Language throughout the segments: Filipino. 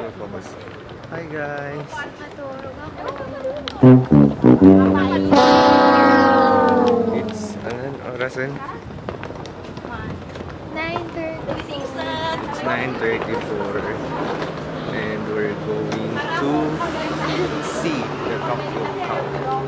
focus. Hi guys! It's, anong orasan? 9:36. It's 9:34 and we're going to see the Tokyo Tower.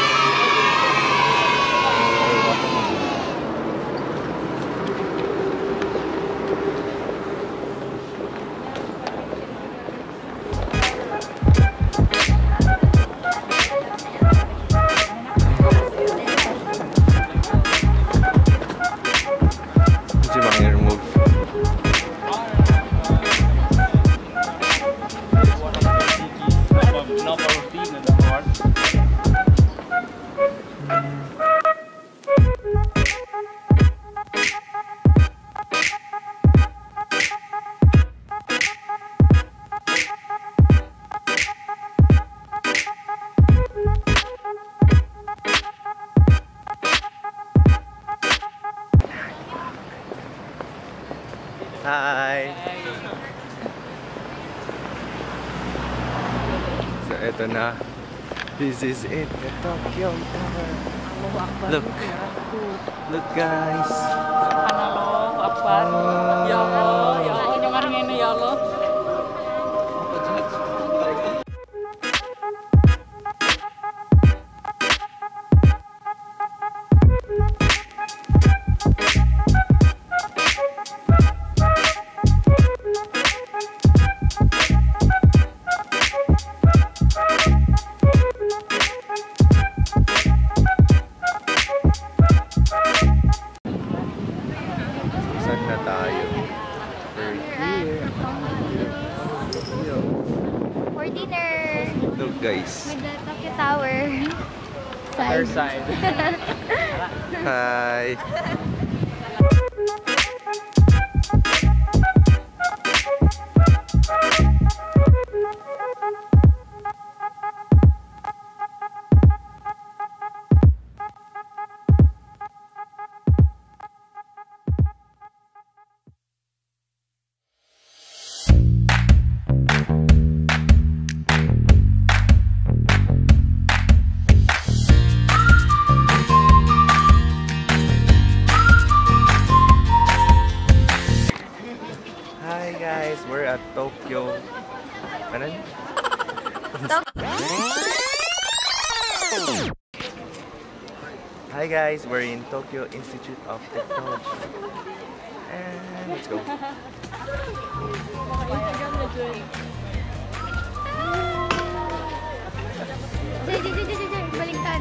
Hi! So, eto na. This is it, the Tokyo Tower. Look. Look, guys. Allahu Akbar. Ya Allah, ya Allah. Ini orang ini ya Allah. Saan na tayo? We're here. For dinner. Look, guys. With the Tokyo Tower. Other side. Hi! Hi guys, we're at Tokyo. Ano? Hi guys, we're in Tokyo Institute of Technology. And let's go. Baliktad.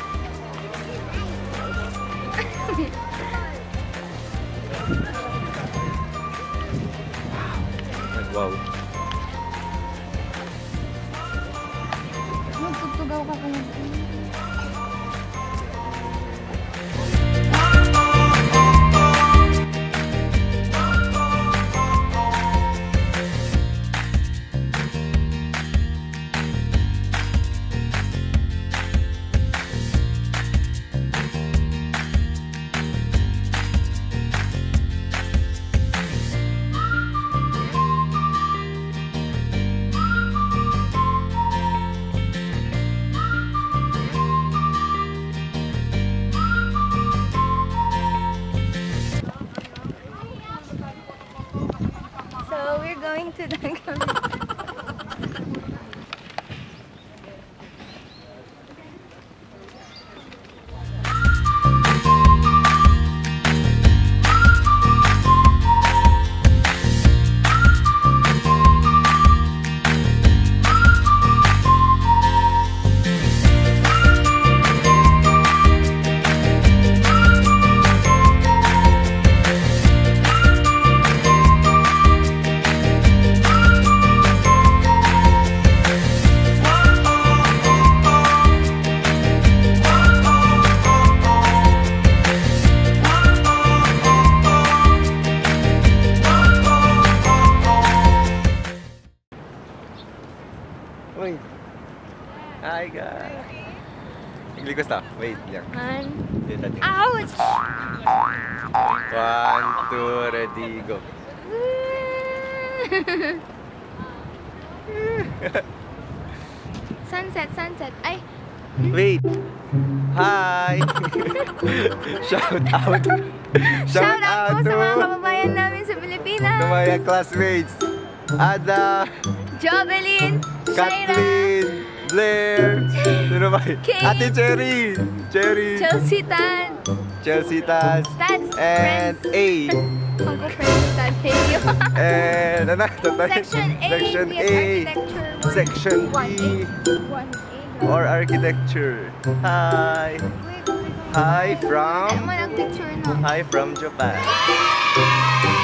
Wow. Magtugtugaw ka kung we're going to the Uy! Hi guys! Iglikos na. Wait lang. Ouch! 1, 2, ready, go. Sunset, sunset. Ay, Wait. Hi. Shout out. shout out po to sa mga kababayan namin sa Pilipinas. to my classmates. Ada, Jovelyn, Shaira, Kathleen, Blair, sino ba? Kate, Ate Cherry, Chelsea Tan, Chelsea Tas, Tad's and friends. A. Uncle friends with Tad Helio. And ano? Section A, Section we have A. architecture. Section B. 1A. Or architecture. Hi. Wait. Hi Ay, from man, ang picture na. Japan.